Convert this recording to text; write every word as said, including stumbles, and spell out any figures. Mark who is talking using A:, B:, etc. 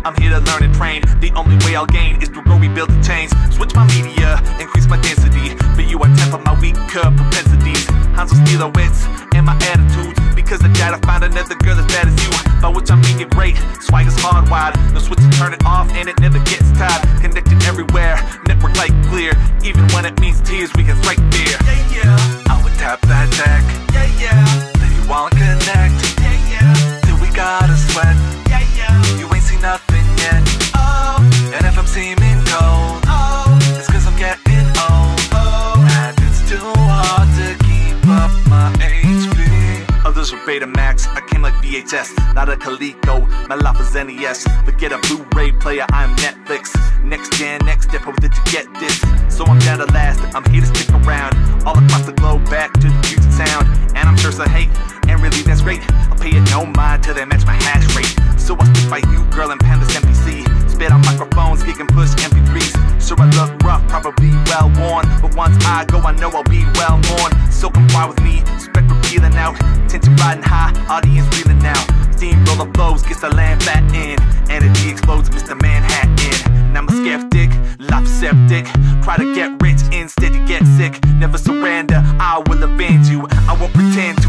A: I'm here to learn and train. The only way I'll gain is to grow, rebuild the chains. Switch my media, increase my density. For you I temper my weaker propensities. Hands will steal the wits and my attitudes, because I doubt I find another girl as bad as you. By which I mean you're great, swagger's hardwired. No switch to turn it off and it never gets tired. Connected everywhere, network like clear. Even when it means tears, we can strike fear. Yeah, yeah, I would tap that deck. Yeah, yeah, then you wanna connect. Yeah, yeah, till we gotta sweat. Yeah, yeah, you ain't seen nothing yet. Oh, and if I'm seeming cold, oh, it's cause I'm getting old. Oh, and it's too hard to keep up my H P. Others were Betamax, I came like V H S, not a Coleco, my life is N E S. Forget a Blu-ray player, I'm Netflix. Next gen, next step, how did you get this? So I'm down to last, I'm here to stick around. All across the globe, back to the future sound. And I'm sure some hate, and really that's great. I'll pay it no mind till they match my hash rate. So I stick by you, girl, and pound this M P C. Spit on microphones, gig and push M P threes. Sure I look rough, probably well worn, but once I go, I know I'll be well worn. So comply with me, spectrum peeling out, tension riding high, audience reeling now. Steamroller flows, gets the land fat in, energy explodes, Mister Manhattan. And I'm a skeptic, life septic, try to get rich instead you get sick. Never surrender, I will avenge you. I won't pretend